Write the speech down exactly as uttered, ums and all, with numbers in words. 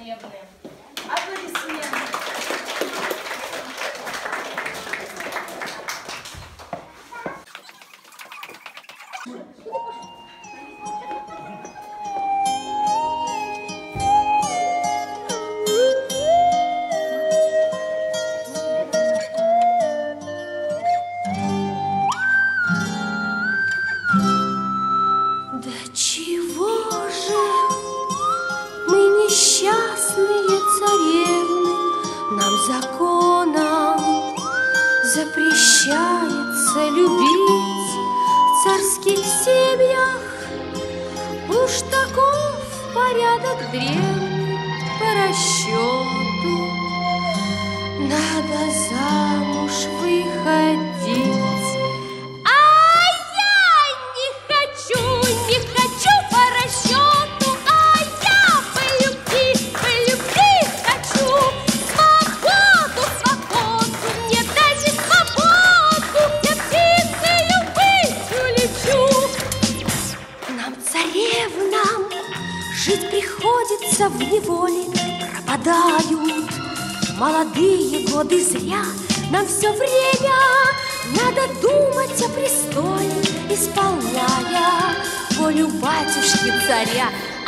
свадебные. Аплодисменты. Законом запрещается любить в царских семьях. Уж таков порядок древний по расчету. Надо замуж выходить. А я не хочу, не хочу по расчету. А я по любви, по любви хочу. Свободу, свободу, мне дайте свободу. Я птицею ввысь улечу. Нам, царевнам, жить приходится в неволе. Пропадают молодые годы зря. Нам все время надо думать о престоле, исполняя волю батюшки царя.